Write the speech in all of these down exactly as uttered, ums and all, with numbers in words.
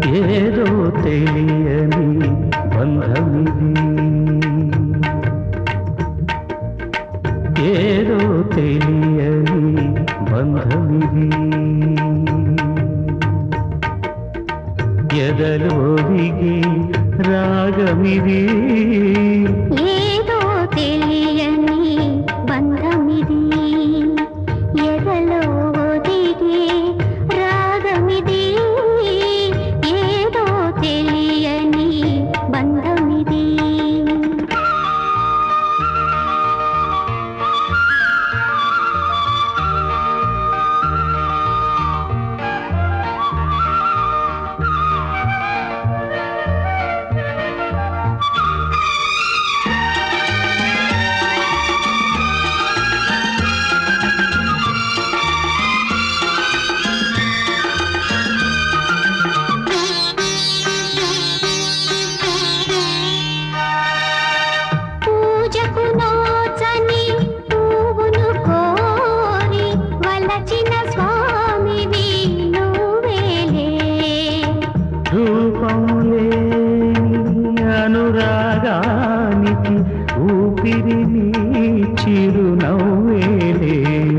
ఏదో తెలియని బంధమిది, ఏదో తెలియని బంధమిది, ఎదలో దిగి రాగమిది, ఏదో తెలియని బంధమిది, ఎదలో దిగి రాగమిది, ఏదో తెలియని బంధమిది. అనురాగానికి ఊపిరి నీ చిరునవ్వేలే,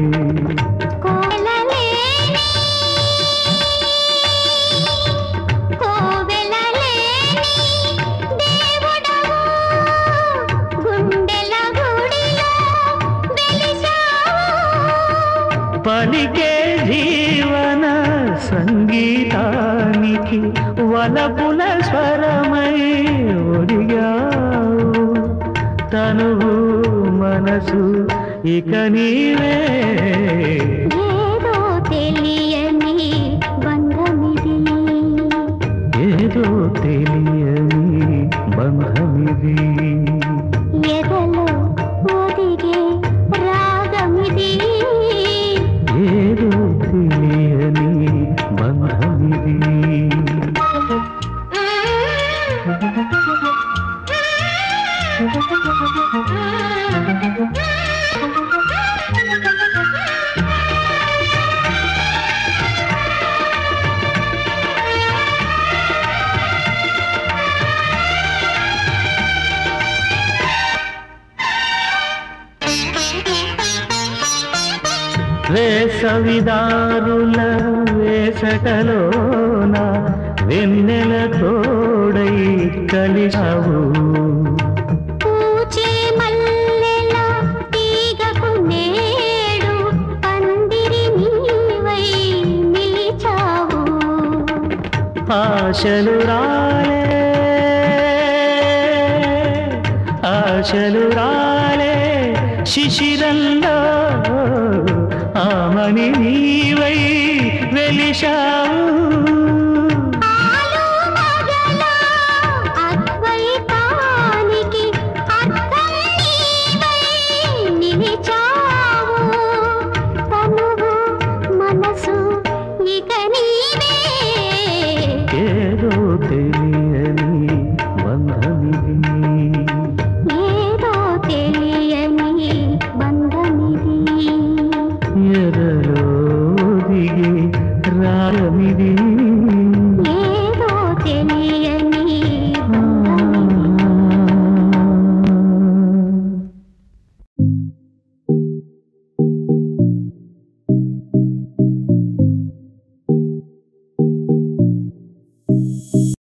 పలికే జీవన సంగీతానికి వలపుల స్వరమై ఒడిగావు, తనువు మనసు ఇక నీవే, ఏదో తెలియని బంధమిది, ఏదో తెలియని బంధమిది, ఎదలో ఒదిగే రాగమిది, ఏదో తెలియని బంధమిది. వేసవిదారుల వేసటలోన వెన్నెల తోడై కలిసావు, పూచే మల్లెల తీగకు నేడు పందిరి నీవై నిలిచావు, ఆశలు రాలే ఆశలు రాలే శిశిరంలో ఆమని నీవై వెలిశావు, అద్వైతానికి అర్థం నీవై నిలిచావు, తనువు మనసు ఇక నీవే, ఏదో తెలియని బంధమిది, ఏదో తెలియని బంధమిది, ఎదలో దిగి రాగమిది.